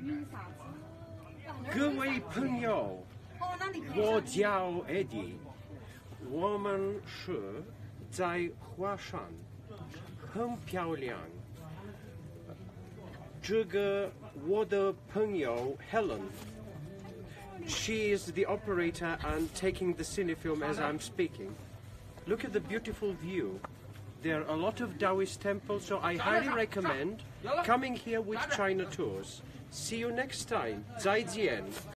各位朋友，我叫 Eddie，我们是在华山，很漂亮。这个我的朋友 Helen。She is the operator and taking the cinefilm as I'm speaking. Look at the beautiful view. There are a lot of Taoist temples, so I highly recommend coming here with China tours. See you next time. 再见.